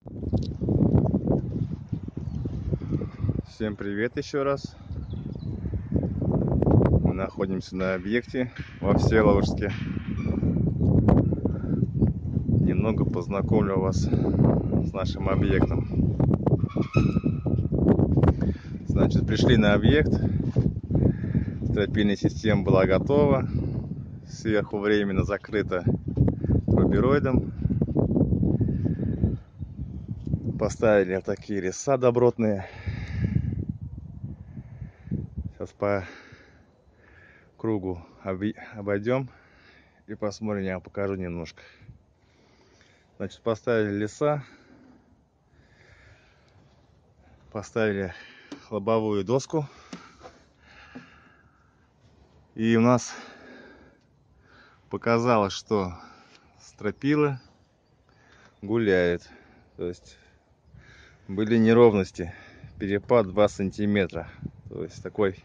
Всем привет еще раз. Мы находимся на объекте во Всеволожске. Немного познакомлю вас с нашим объектом. Значит, пришли на объект. Стропильная система была готова. Сверху временно закрыта рубероидом. Поставили вот такие леса добротные. Сейчас по кругу обойдем и посмотрим, я вам покажу немножко. Значит, поставили леса, поставили лобовую доску, и у нас показалось, что стропила гуляет. То есть были неровности, перепад 2 сантиметра. То есть такой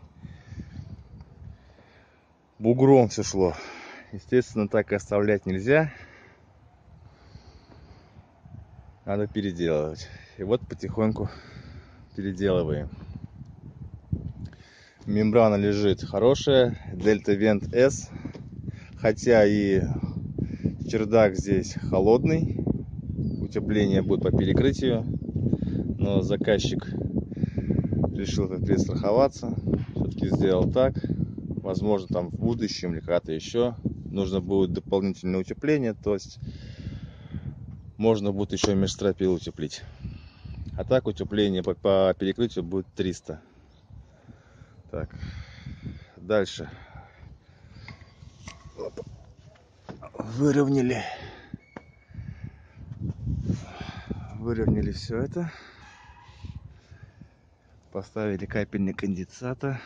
бугром все шло. Естественно, так и оставлять нельзя. Надо переделывать. И вот потихоньку переделываем. Мембрана лежит хорошая, Delta Vent S. Хотя и чердак здесь холодный. Утепление будет по перекрытию. Но заказчик решил перестраховаться. Все-таки сделал так. Возможно, там в будущем или когда-то еще нужно будет дополнительное утепление. То есть можно будет еще межстропил утеплить. А так утепление по перекрытию будет 300. Так, дальше. Выровняли все это. Поставили капельник конденсата.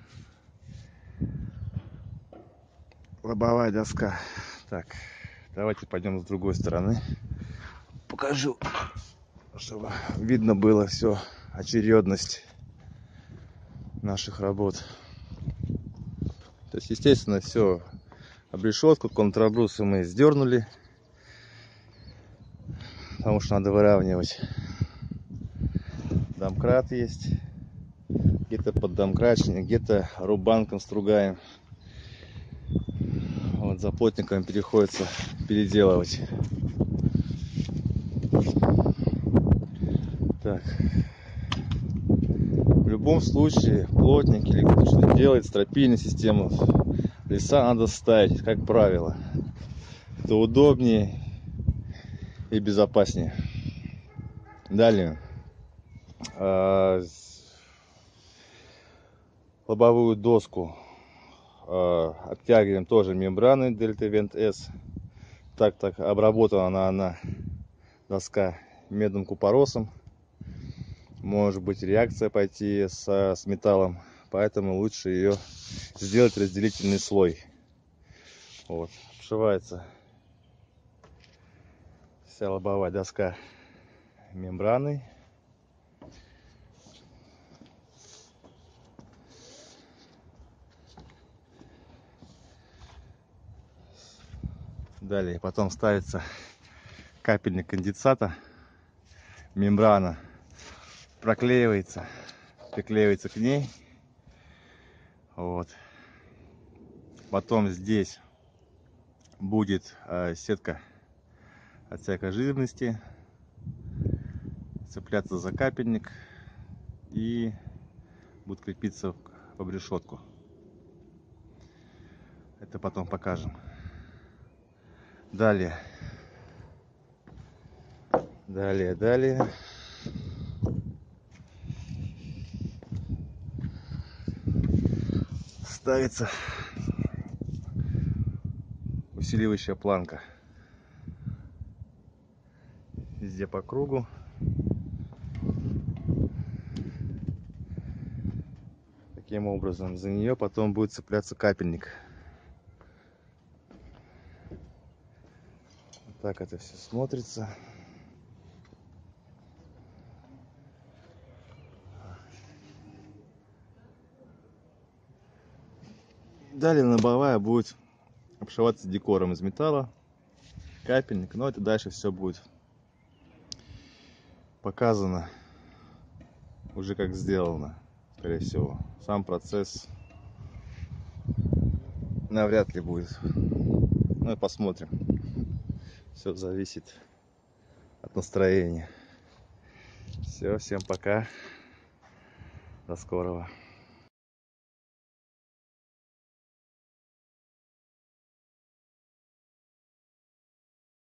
Лобовая доска. Так, давайте пойдем с другой стороны. Покажу, чтобы видно было все, очередность наших работ. То есть, естественно, все, обрешетку, контрабрусы мы сдернули, потому что надо выравнивать. Домкрат есть, где-то под домкрачник, где-то рубанком стругаем. Вот за плотником приходится переделывать. Так. В любом случае, плотник или кто-то что-то делает, стропильную систему, леса надо ставить, как правило. Это удобнее и безопаснее. Далее. Лобовую доску обтягиваем тоже мембраной Delta Vent S. Так обработана она доска медным купоросом. Может быть реакция пойти с металлом, поэтому лучше ее сделать разделительный слой. Вот, обшивается вся лобовая доска мембраной. Далее потом ставится капельник конденсата, мембрана проклеивается, приклеивается к ней. Вот. Потом здесь будет сетка от всякой живности, цепляться за капельник и будет крепиться в обрешетку. Это потом покажем. Далее. Ставится усиливающая планка. Везде по кругу. Таким образом, за нее потом будет цепляться капельник. Вот так это все смотрится. Далее лобовая будет обшиваться декором из металла, капельник, но это дальше все будет показано, уже как сделано, скорее всего. Сам процесс навряд ли будет. Ну и посмотрим. Все зависит от настроения. Все, всем пока. До скорого.